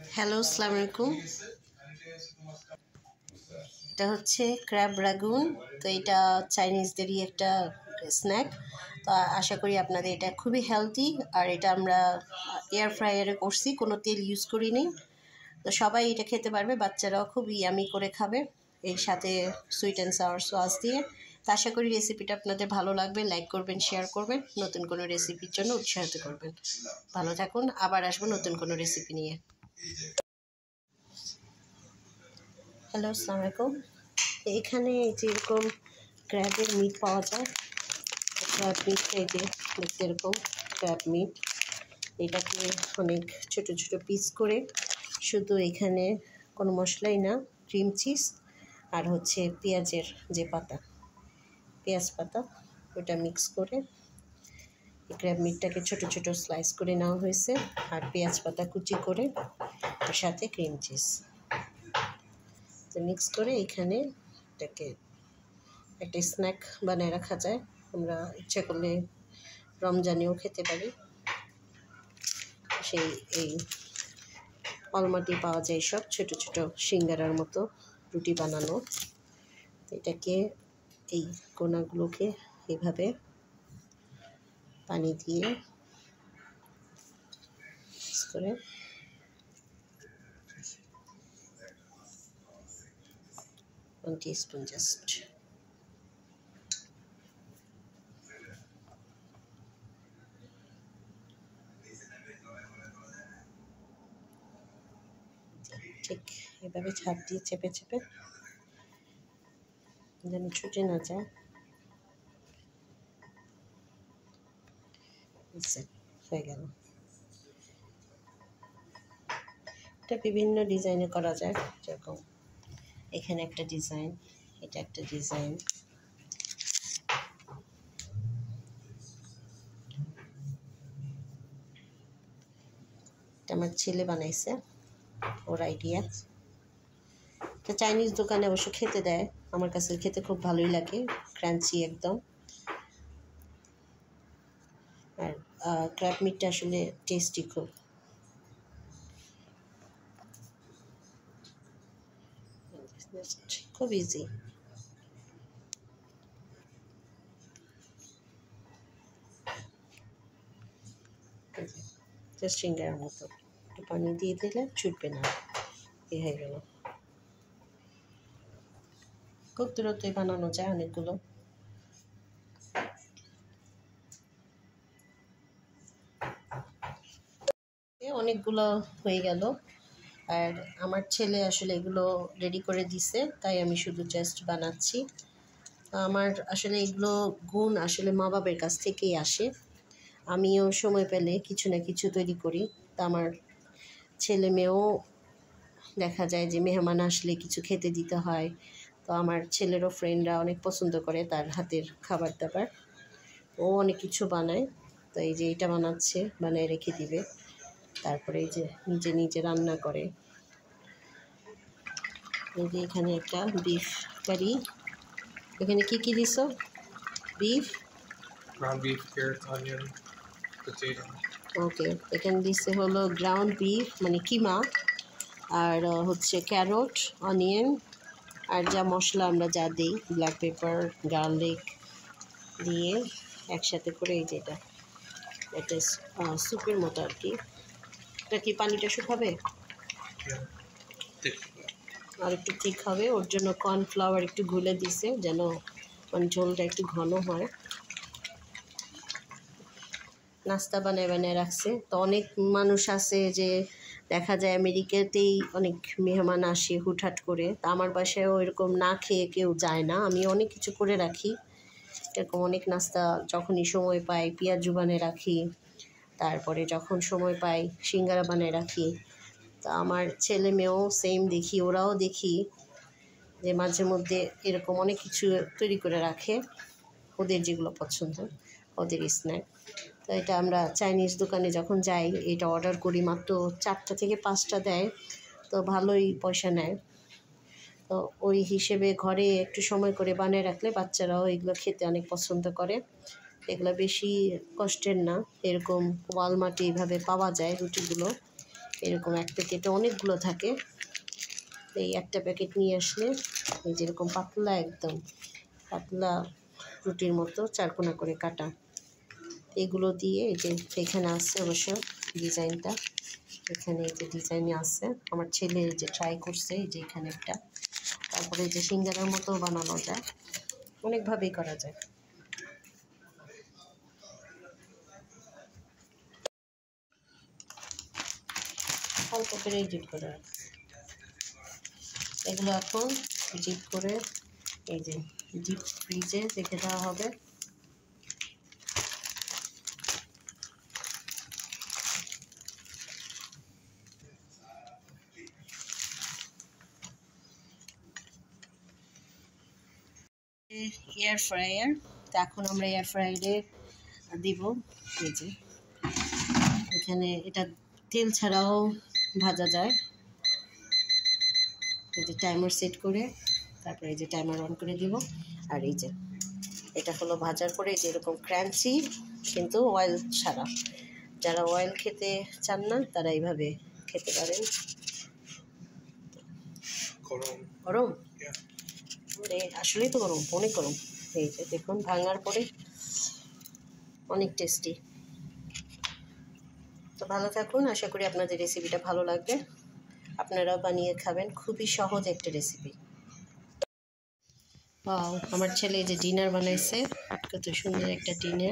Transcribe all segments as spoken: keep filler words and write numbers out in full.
Hello, আসসালামু আলাইকুম। এটা হচ্ছে ক্র্যাব রাগুন। তো এটা চাইনিজদেরই একটা স্ন্যাক। তো আশা করি আপনাদের এটা খুবই হেলদি। আর এটা আমরা এয়ার ফ্রায়ারে করছি, কোনো তেল ইউজ করিনি। তো সবাই এটা খেতে পারবে, বাচ্চারাও খুব ইয়ামি করে খাবে, এর সাথে সুইট অ্যান্ড সাওয়ার সস দিয়ে। তো আশা করি রেসিপিটা আপনাদের ভালো লাগবে। লাইক করবেন, শেয়ার করবেন, নতুন কোনো রেসিপির জন্য উৎসাহিত করবেন। ভালো থাকুন, আবার আসবো নতুন কোনো রেসিপি নিয়ে। হ্যালো, আসসালামু আলাইকুম। এখানে যেরকম ক্র্যাবের মিট পাওয়া যায়, ক্র্যাব মিট এই যে দেখতে এরকম ক্র্যাব মিট, এটাকে অনেক ছোট ছোট পিস করে, শুধু এখানে কোনো মশলাই না, ক্রিম চিজ আর হচ্ছে পেঁয়াজের যে পাতা, পেঁয়াজ পাতা, ওটা মিক্স করে ক্র্যাব মিটটাকে ছোট ছোট স্লাইস করে নেওয়া হয়েছে। আর পেঁয়াজ পাতা কুচি করে, ওর সাথে ক্রিম চিজ তো মিক্স করে এখানে এটাকে একটা স্ন্যাক বানিয়ে রাখা যায়। আমরা ইচ্ছা করলে রমজানেও খেতে পারি। সেই এই অলমাটি পাওয়া যায় সব ছোট ছোট সিঙ্গারার মতো রুটি বানানো। এটাকে এই কোনাগুলোকে এইভাবে পানি দিয়ে করে ওয়ান টিস্পুন জাস্ট ঠিক এভাবে ছাপ দিয়ে চেপে চেপে যেন ছুটে না যায়। হয়ে গেল। এটা বিভিন্ন ডিজাইনে করা যায়, যেরকম এখানে একটা ডিজাইন, এটা একটা ডিজাইন। এটা আমার ছেলে বানাইছে, ওর আইডিয়া। এটা চাইনিজ দোকানে অবশ্য খেতে দেয়, আমার কাছে খেতে খুব ভালোই লাগে, ক্রাঞ্চি একদম। আর ক্র্যাব মিটটা আসলে টেস্টি খুব। খুব ইজি। জাস্ট সিঙ্গারার মতো একটু পানি দিয়ে দিলে ছুটবে না, এ হয়ে গেল। খুব দ্রুতই বানানো যায় অনেকগুলো। অনেকগুলো হয়ে গেল। আর আমার ছেলে আসলে এগুলো রেডি করে দিছে, তাই আমি শুধু জাস্ট বানাচ্ছি। আমার আসলে এগুলো গুণ আসলে মা বাবার কাছ থেকেই আসে। আমিও সময় পেলে কিছু না কিছু তৈরি করি। তা আমার ছেলে মেয়েও দেখা যায় যে মেহমান আসলে কিছু খেতে দিতে হয়। তো আমার ছেলেরও ফ্রেন্ডরা অনেক পছন্দ করে তার হাতের খাবার দাবার, ও অনেক কিছু বানায়। তো এই যে এটা বানাচ্ছে, বানিয়ে রেখে দিবে, তারপরে এই যে নিজে নিজে রান্না করে। এই যে এখানে একটা বিফ কারি। এখানে কি কি দিছো? Beef, ground beef, carrots, onion, potato. Okay, এখানে দিচ্ছে হলো গ্রাউন্ড বিফ মানে কিমা, আর হচ্ছে ক্যারট, অনিয়ন, আর যা মশলা আমরা যা দিই, ব্ল্যাক পেপার, গার্লিক দিয়ে একসাথে করে এই যেটা এটা স্যুপের মতো আর কি। এটা কি পানিটা শুকাবে? আর একটু ঠিক হবে, ওর জন্য কর্নফ্লাওয়ার একটু গুলে দিছে যেন মানে ঝোলটা একটু ঘন হয়। নাস্তা বানায় বানায় রাখছে। তো অনেক মানুষ আছে যে দেখা যায় আমেরিকাতেই অনেক মেহমান আসে হুটহাট করে, তা আমার বাসায়ও এরকম না খেয়ে কেউ যায় না, আমি অনেক কিছু করে রাখি। এরকম অনেক নাস্তা যখনই সময় পাই পেঁয়াজু বানিয়ে রাখি, তারপরে যখন সময় পাই সিঙ্গারা বানিয়ে রাখি। তা আমার ছেলে মেয়েও সেম দেখি, ওরাও দেখি যে মাঝে মধ্যে এরকম অনেক কিছু তৈরি করে রাখে, ওদের যেগুলো পছন্দ, ওদের স্ন্যাক। তো এটা আমরা চাইনিজ দোকানে যখন যাই এটা অর্ডার করি, মাত্র চারটা থেকে পাঁচটা দেয়, তো ভালোই পয়সা নেয়। তো ওই হিসেবে ঘরে একটু সময় করে বানিয়ে রাখলে বাচ্চারাও এগুলো খেতে অনেক পছন্দ করে। এগুলো বেশি কষ্টের না, এরকম ওয়ালমার্টে এইভাবে পাওয়া যায় রুটিগুলো, এরকম এক প্যাকেটে অনেকগুলো থাকে। এই একটা প্যাকেট নিয়ে আসলে এই যেরকম পাতলা, একদম পাতলা রুটির মতো চারকোনা করে কাটা। এগুলো দিয়ে এই যে এখানে আছে অবশ্য ডিজাইনটা, এখানে এই যে ডিজাইনে আছে। আমার ছেলে এই যে ট্রাই করছে, এই যে এখানে একটা। তারপরে এই যে সিঙ্গারার মতো বানানো যায়, অনেকভাবেই করা যায়। অল্প করে জিপ করে এগুলো এখন জিপ করে এই যে ডিপ ফ্রিজে রেখে দেওয়া হবে। এয়ার ফ্রায়ার, তো এখন আমরা এয়ার ফ্রায়ারে দিব। এই যে এখানে এটা তেল ছাড়াও ভাজা যায়। এই যে টাইমার সেট করে তারপরে এই যে টাইমার অন করে দিব। আর এই যে এটা হলো ভাজার পরে যে এরকম ক্রাঞ্চি, কিন্তু অয়েল ছাড়া। যারা অয়েল খেতে চান না তারা এইভাবে খেতে পারেন। গরম গরম আসলেই তো গরম, অনেক গরম। এই যে দেখুন ভাঙার পরে অনেক টেস্টি। তো ভালো থাকুন, আশা করি আপনাদের রেসিপিটা ভালো লাগবে, আপনারাও বানিয়ে খাবেন। খুবই সহজ একটা রেসিপি। ওয়াও, আমার ছেলে যে ডিনার বানাইছে, কত সুন্দর একটা ডিনার।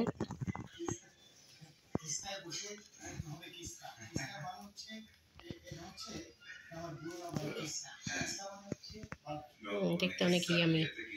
দেখতে অনেক ইয়ামি।